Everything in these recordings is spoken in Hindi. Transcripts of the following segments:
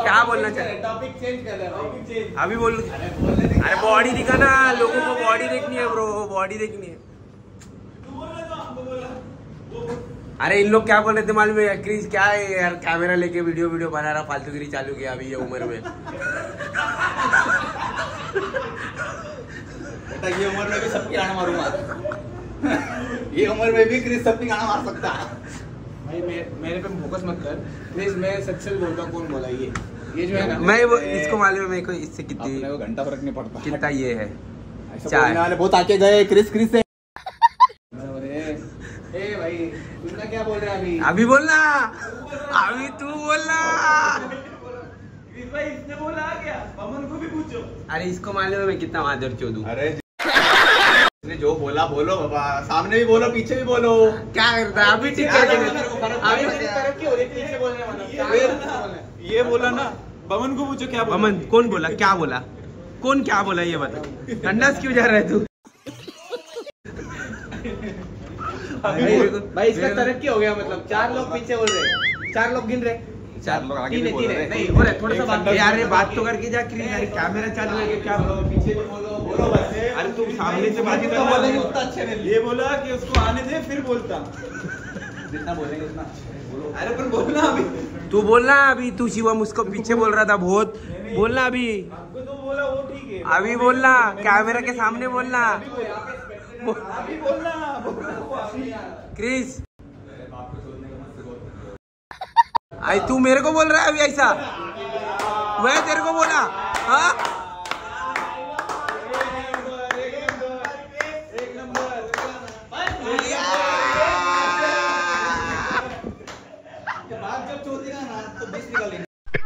क्या बोलना चाहिए? टॉपिक चेंज कर रहे हैं अभी बोल। अरे बॉडी दिखा ना, लोगों को बॉडी देखनी है ब्रो, बॉडी देखनी है। अरे इन लोग क्या बोल रहे थे मालूम है? क्रिस क्या है यार, कैमरा लेके वीडियो बना रहा, फालतूगिरी चालू किया अभी ये उम्र में। ये उम्र में भी सबकी गाना मारूंगा। ये उम्र में भी क्रिस सबकी गाना मार सकता है। भाई मेरे पे फोकस मत कर प्लीज, मैं सच बोलता हूँ। कौन बोला ये जो है ना, मैं वो इसको मालूम है, मेरे को इससे कितनी घंटा फर्क नहीं पड़ता कितना ये है। बोलने वाले बहुत आके गए क्रिस से। ए भाई तुमने क्या बोल रहे हैं अभी बोलना, अभी तू बोलना। भाई इसने बोला क्या? अमन को भी पूछो। अरे इसको मालूम है मैं कितना मादर चोदू। अरे इसने जो बोला बोलो बाबा, सामने भी बोलो पीछे भी बोलो। क्या करता है अभी? ठीक है तरक्की हो रही है पीछे बोलने वाला। ये बोला ना, बमन को पूछो क्या बोला। बमन कौन बोला, क्या बोला, कौन क्या बोला ये बता। ठंडास क्यों जा रहा है तू? भाई इसका तरक्की हो गया, मतलब 4 लोग पीछे बोल रहे, 4 लोग गिन रहे, 4 लोग आगे भी बोल रहे। नहीं हो रहा, थोड़ा सा बात यार, बात तो करके जा। यार कैमरा चालू है, क्या बोलो, पीछे भी बोलो बस। अरे तुम सामने से बात जितना बोलेंगे उतना अच्छे नहीं। ये बोला कि उसको आने दे फिर बोलता, जितना बोलेंगे उतना बोलो। अरे पर बोलना अभी, तू बोलना अभी। तू शिवम उसको पीछे बोल रहा था बहुत, बोलना अभी। आपको तो बोला वो ठीक है, अभी बोलना, कैमरा के सामने बोलना। अभी बोलना क्रिस। आई तू मेरे को बोल रहा है अभी ऐसा? मैं तेरे को बोला? हाँ एक नंबर। बात जब छोड़ेगा ना तो 20 निकालेंगे।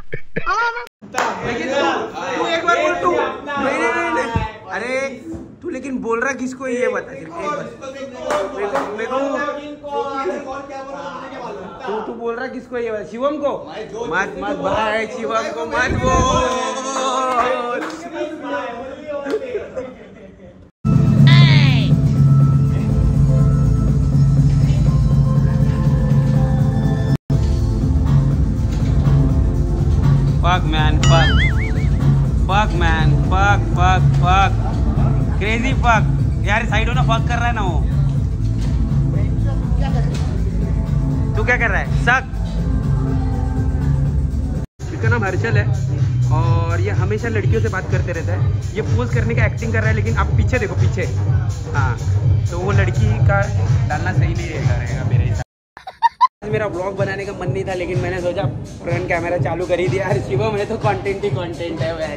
तू एक बार बोल। तू नहीं। अरे तू लेकिन बोल रहा किसको ये बता। तू बोल रहा किसको ये बता? शिवम को मत भाई, शिवम को मत बोल। Fuck man, fuck man, fuck, crazy fuck। यार साइड हो ना, fuck कर रहा है ना वो। तू क्या कर रहा है? सक। इसका नाम हर्षल है और ये हमेशा लड़कियों से बात करते रहता है। ये पोज करने का एक्टिंग कर रहा है, लेकिन आप पीछे देखो, पीछे। हाँ तो वो लड़की का डालना सही नहीं रहेगा मेरे हिसाब। मेरा ब्लॉग बनाने का मन नहीं था, लेकिन मैंने सोचा फ्रंट कैमरा चालू कर ही दिया। यार शिवम है तो कंटेंट ही कंटेंट है।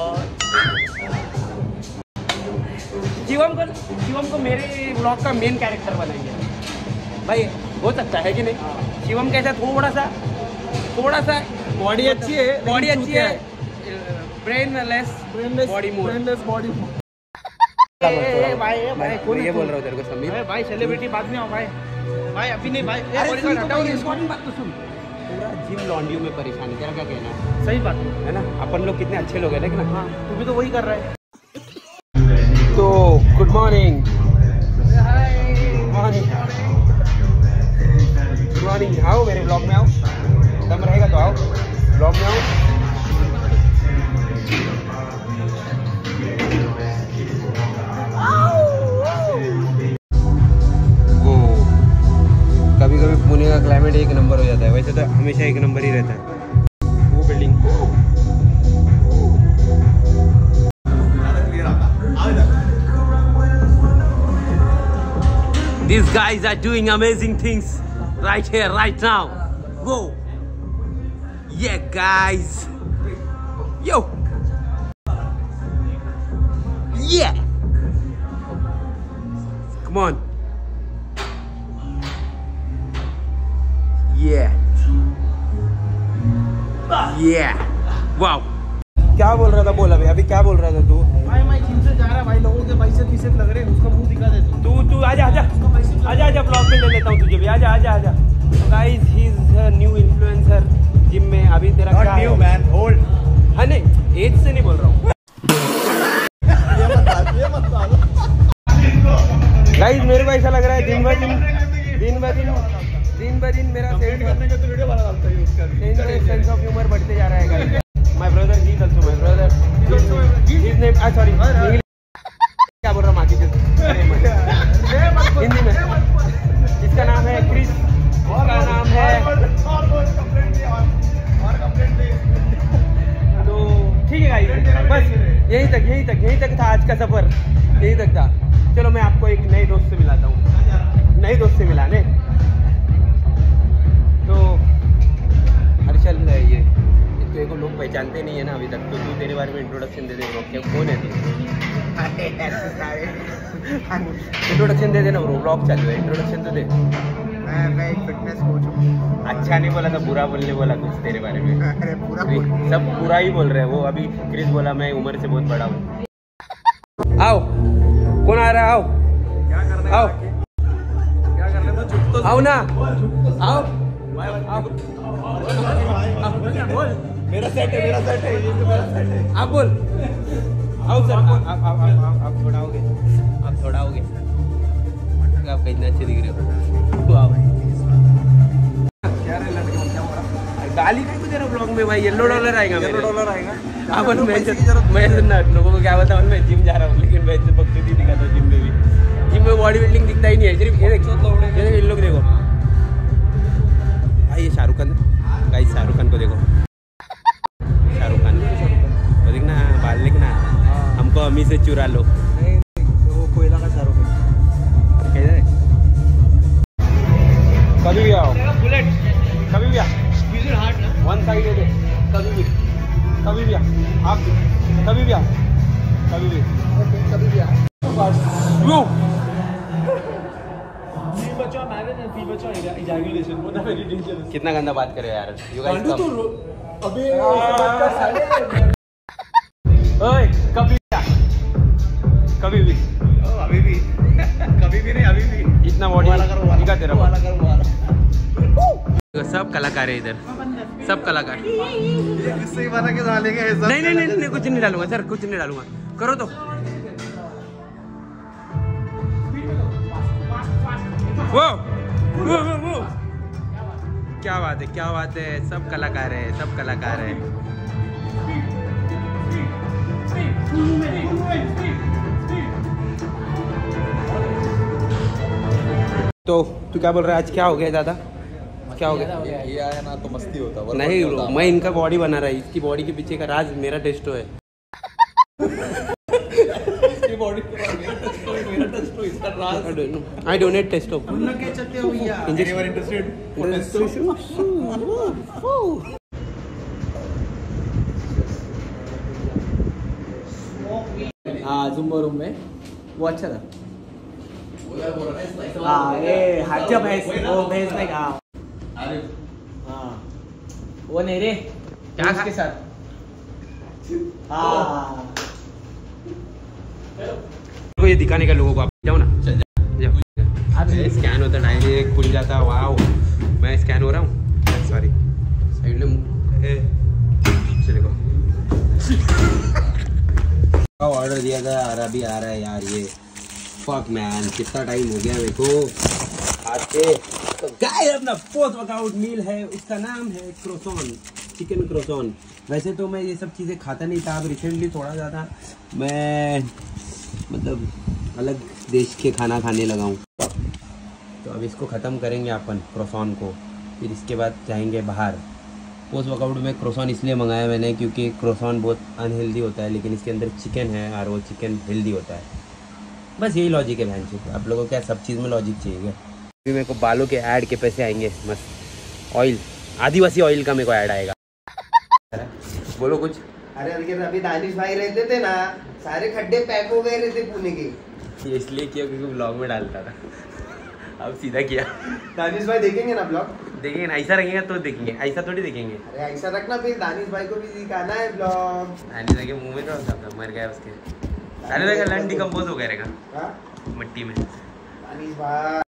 शिवम को मेरे ब्लॉग का मेन कैरेक्टर बनाएंगे भाई, हो सकता है कि नहीं? शिवम कैसा थोड़ा सा बॉडी अच्छी है, ब्रेनलेस बॉडी मोर। भाई कौन ये बोल रहा हूँ तेरे को समीर? भाई सेलिब्रिटी बात नहीं हो भाई अभी नहीं भाई। बात तो सुन, पूरा जिम लॉन्डियो में परेशान है। तेरा क्या कहना है? सही बात है ना, अपन लोग कितने अच्छे लोग हैं, लेकिन हाँ तू भी तो वही कर रहा है। तो गुड मॉर्निंग, आओ मेरे ब्लॉग में आओ, दम रहेगा तो आओ ब्लॉग में आओ। कभी कभी पुणे का क्लाइमेट एक नंबर हो जाता है, वैसे तो हमेशा एक नंबर ही रहता है। वो building These guys are doing amazing things right here, right now. Whoa. Yeah, guys. Yo. Yeah. Come on. Yeah. Yeah. Wow. क्या बोल रहा था? बोल अभी क्या बोल रहा था तू? भाई मैं जिम से जा रहा भाई, लोगों के पैसे किसे लग रहे हैं, उसका मुंह दिखा दे तू आजा ब्लॉग में ले लेता हूँ तुझे भी। आजा। Guys he is a new influencer gym में। अभी तेरा क्या न्यू मैन, ओल्ड। हाँ नहीं, एज से नहीं बोल रहा हूँ। गाइस मेरे को ऐसा लग रहा है दिन ब दिन मेरा सेंस ऑफ ह्यूमर बढ़ते जा रहा है गाइस। यहीं तक था आज का सफर, यहीं तक था। चलो मैं आपको एक नए दोस्त से मिलाता हूँ, नए दोस्त से मिलाने। तो हर्षल है ये, तेरे को लोग पहचानते नहीं है ना अभी तक, तो तू तेरे बारे में इंट्रोडक्शन दे दे। क्या कौन है तू? इंट्रोडक्शन दे देना ब्रो, ब्लॉग चालू है, इंट्रोडक्शन तो दे। मैं एक फिटनेस कोच हूँ। अच्छा नहीं बोला था, बुरा बोलने बोला कुछ तेरे बारे में। अरे पूरा सब बुरा ही बोल रहे हैं। वो अभी क्रिस बोला मैं उम्र से बहुत बड़ा हूँ। आओ, कौन आ रहा है? आओ, क्या करना है? आओ, क्या करना है? तो चुप तो आओ ना, आओ। बोल, मेरा सेट है, मेरा सेट है, ये तो मेरा सेट है। आप बोल, आओ सर, आप थोड़ा आओगे, आप थोड़ा आओगे। आप कितने अच्छे दिख रहे हो। क्या रे लड़के, क्या हो रहा? गाली नहीं दे रहा ब्लॉग में भाई, $1 आएगा, $1 आएगा। मैं सुनना लोगों को क्या बताऊँ, मैं जिम जा रहा हूँ लेकिन मैं बकचोदी दिखाता हूँ जिम में भी। जिम में बॉडी बिल्डिंग दिखता ही नहीं है, सिर्फ ये देखो इन लोग देखो भाई। ये शाहरुख खान, गाइस शाहरुख खान को देखो, शाहरुख खान तो देखना, बाल देखना, हमको अमी से चुरा लो। वो कोयला का शाहरुख है। कभी भी आओ, बुलेट कभी भी आ, वन साइड दे, कभी भी आ, आप कभी भी आ, कभी भी आ। कितना गंदा बात करे यार, यू गाइस कम। ओए कभी भी आ, कभी भी, अभी भी कभी भी नहीं, अभी भी इतना बॉडी दिखा तेरा। वाला कर, वाला। सब कलाकार है इधर, सब कलाकार। ये किससे बना के डालेंगे? नहीं, कुछ नहीं डालूंगा सर, कुछ नहीं डालूंगा, करो तो। वो क्या बात है, क्या बात है, सब कलाकार है, सब कलाकार है। तो तू क्या बोल रहा है, आज क्या हो गया दादा, क्या हो गया? ये आया ना तो मस्ती होता। नहीं मैं इनका बॉडी बना रहा है, इसकी बॉडी के पीछे का राज मेरा टेस्टो है। इसकी बॉडी मेरा टेस्टो, इसका राज। I donate testo. क्या चलते हो भैया? इंटरेस्टेड? हाँ, जुम्बो रूम में वो अच्छा था। हाँ, ये हाथ भैंस, वो भैंस नहीं। हाँ हाँ, वो नहीं रे, क्या उसके साथ। हाँ, को ये दिखाने का लोगों को, आप जाओ ना, चल जाओ। स्कैन होता डायरेक्ट खुल जाता। वाओ, मैं स्कैन हो रहा हूँ, सॉरी साइड में देखो। ऑर्डर दिया था और अभी आ रहा है यार ये। फक मैन, कितना टाइम हो गया मेरे को आते। तो गाइस अपना पोस्ट वर्कआउट मील है, उसका नाम है क्रोसॉन, चिकन क्रोसॉन। वैसे तो मैं ये सब चीज़ें खाता नहीं था, अब रिसेंटली थोड़ा ज़्यादा मैं मतलब अलग देश के खाना खाने लगा हूँ। तो अब इसको ख़त्म करेंगे अपन क्रोसॉन को, फिर इसके बाद जाएंगे बाहर। पोस्ट वर्कआउट में क्रोसॉन इसलिए मंगाया मैंने क्योंकि क्रोसॉन बहुत अनहेल्दी होता है, लेकिन इसके अंदर चिकन है और वो चिकन हेल्दी होता है। बस यही लॉजिक है बहन चीज़। आप लोगों को क्या सब चीज़ में लॉजिक चाहिए? अभी मेरे को बालों के ऐड के पैसे आएंगे, मस्त ऑयल, आदिवासी ऑयल का मेरे को ऐड आएगा। बोलो कुछ। अरे अभी दानिश भाई रहते थे ना, सारे खड्डे पैक हो गए रहते पुणे के। ये इसलिए किया क्योंकि ब्लॉग में डालता था, अब सीधा किया। दानिश भाई देखेंगे ना ब्लॉग? देखेंगे ना, ऐसा रखेंगे तो देखेंगे, ऐसा थोड़ी देखेंगे। अरे ऐसा रखना, फिर दानिश भाई को भी दिखाना है ब्लॉग। दानिश भाई के मुंह में तो मर गया उसके, दानिश भाई का लंड डिकम्पोज हो गया रहेगा हाँ? मिट्टी में। दानिश भाई